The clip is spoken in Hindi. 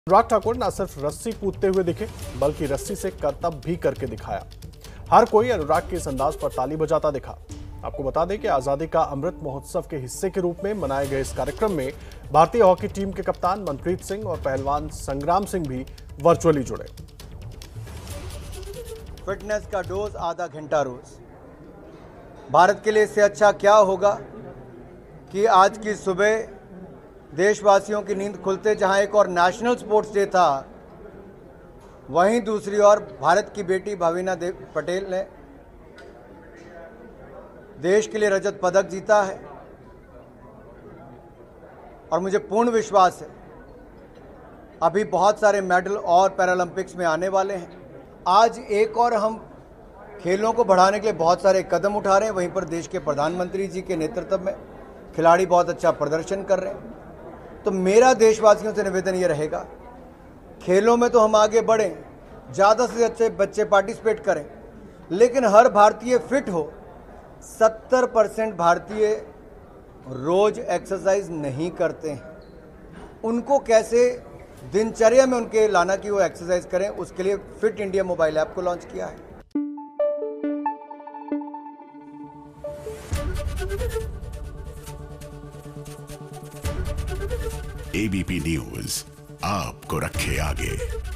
अनुराग ठाकुर न सिर्फ रस्सी कूदते हुए दिखे बल्कि रस्सी से करतब भी करके दिखाया। हर कोई अनुराग के इस अंदाज पर ताली बजाता दिखा। आपको बता दें कि आजादी का अमृत महोत्सव के हिस्से के रूप में मनाए गए इस कार्यक्रम में भारतीय हॉकी टीम के कप्तान मनप्रीत सिंह और पहलवान संग्राम सिंह भी वर्चुअली जुड़े। फिटनेस का डोज आधा घंटा रोज। भारत के लिए इससे अच्छा क्या होगा कि आज की सुबह देशवासियों की नींद खुलते जहां एक और नेशनल स्पोर्ट्स डे था, वहीं दूसरी ओर भारत की बेटी भाविना पटेल ने देश के लिए रजत पदक जीता है और मुझे पूर्ण विश्वास है अभी बहुत सारे मेडल और पैरालंपिक्स में आने वाले हैं। आज एक और हम खेलों को बढ़ाने के लिए बहुत सारे कदम उठा रहे हैं। वहीं पर देश के प्रधानमंत्री जी के नेतृत्व में खिलाड़ी बहुत अच्छा प्रदर्शन कर रहे हैं। तो मेरा देशवासियों से निवेदन ये रहेगा, खेलों में तो हम आगे बढ़ें, ज़्यादा से अच्छे बच्चे पार्टिसिपेट करें, लेकिन हर भारतीय फिट हो। 70% भारतीय रोज एक्सरसाइज नहीं करते हैं। उनको कैसे दिनचर्या में उनके लाना कि वो एक्सरसाइज करें, उसके लिए फिट इंडिया मोबाइल ऐप को लॉन्च किया है। एबीपी न्यूज आपको रखे आगे।